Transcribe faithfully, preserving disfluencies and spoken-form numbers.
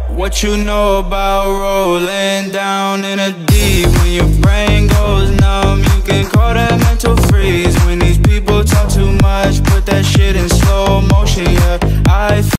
What you know about rolling down in a deep? When your brain goes numb, you can call that mental freeze. When these people talk too much, put that shit in slow motion, yeah. I